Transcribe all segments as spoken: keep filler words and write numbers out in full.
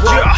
Yeah.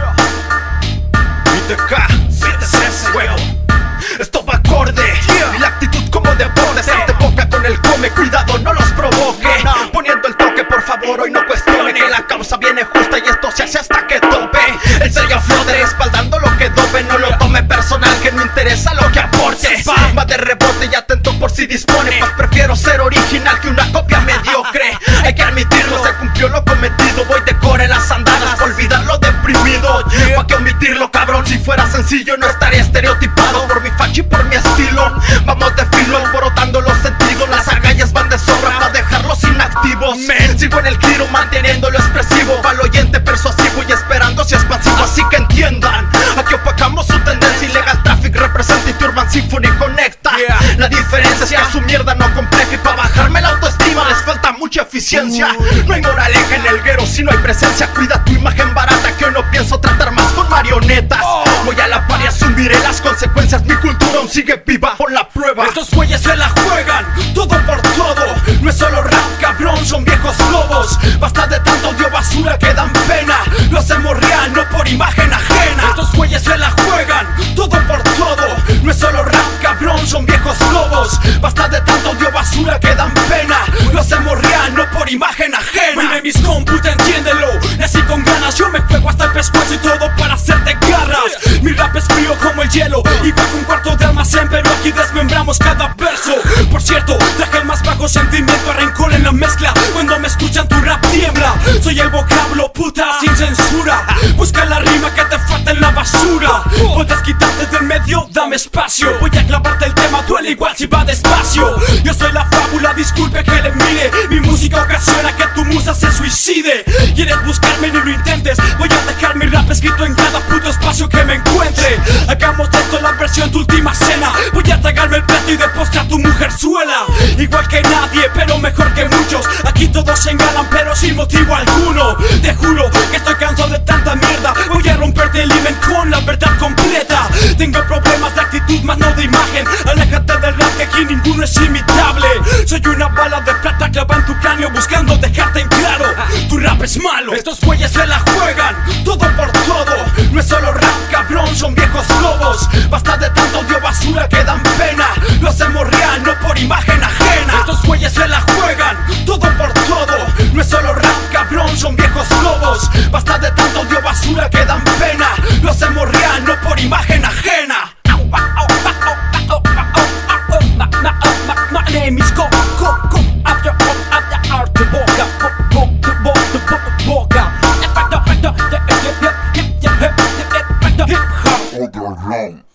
I T K, siete tres, huevo. Esto va acorde, yeah. Y la actitud como de borde. Sarte boca con el come, cuidado, no los provoque. No, no. Poniendo el toque, por favor, hoy no cuestione que la causa viene justa y esto se hace hasta que tope. El sello flode, respaldando lo que dope. No lo tome personal, que no interesa lo que aporte. Va de rebote y atento por si dispone. Pues prefiero ser original que una copia mediocre. Hay que admitirlo, se cumplió lo cometido. Voy de core en las andadas, pa' olvidar lo deprimido. ¿Pa' qué omitirlo, cabrón? Si fuera sencillo no estaría estereotipado por mi facha y por mi estilo. Vamos de filo, alborotando los sentidos. Las agallas van de sobra pa' dejarlos inactivos. Men. Sigo en el giro manteniendo lo expresivo. Pa'l oyente persuasivo y esperando si expansivo. Así que entiendan, aquí opacamos su tendencia. Illegal Traffic representa y Urban Symphony conecta. Yeah. La diferencia es que su mierda no compleja. Y pa' bajarme la autoestima les falta mucha eficiencia. uh. No hay moraleja en el guero si no hay presencia. Cuida tu imagen barata que hoy no pienso tratar más con marionetas. oh. Voy a la par y asumiré las consecuencias. Mi cultura aún sigue viva por la prueba. Estos güeyes se la juegan, todo por todo. No es solo rap, cabrón, son viejos lobos. Basta de tanto odio basura que dan pena. Lo hacemos real, no por imagen ajena. Estos güeyes se la juegan, todo por todo. No es solo rap, cabrón, son viejos lobos. Basta de tanto odio basura que dan pena. Lo hacemos real, no por imagen ajena. Mi name is computa, entiéndelo. Nací con ganas, yo me juego hasta el pescuezo y todo para hacerte garras. Mi rap es frío como el hielo, igual que un cuarto de almacén, pero aquí desmembramos cada verso. Por cierto, traje el más bajo sentimiento a rencor en la mezcla. Cuando me escuchan tu rap tiembla. Soy el vocablo puta sin censura. Busca la rima que te falta en la basura. Puedes quitarte del medio, dame espacio. Voy a clavarte el tema, duele igual si va despacio. Yo soy la fábula, disculpe que le mire. Mi música ocasiona que tu musa se suicide. Quieres buscarme, ni lo intentes. Voy a dejar mi rap escrito en cada puto espacio que me encuentre. Hagamos de esto la versión tu última cena. Voy a tragarme el plato y de postre a tu mujerzuela. Igual que nadie, pero mejor que muchos. Aquí todos se engalan, pero sin motivo alguno. Te juro que estoy cansado de tanta mierda. Voy a romperte el himen con la verdad completa. Tengo problemas de actitud, más no de imagen. Aléjate del rap, que aquí ninguno es imitable. Soy una bala de plata clavada en tu cráneo, buscando dejarte en claro, tu rap es malo. Estos güeyes se la juegan, todo por todo. No es solo rap, cabrón, son viejos lobos. Basta de tanto odio basura que dan pena. Lo hacemos real, no por imagen ajena. Estos güeyes se la juegan, todo por todo. No es solo rap, cabrón, son viejos lobos. Basta de tanto odio basura que dan pena. Lo hacemos real, no por imagen ajena. My name is Go, Go, Go. After all, after art, the boca, boca, boca, boca. Hip hop.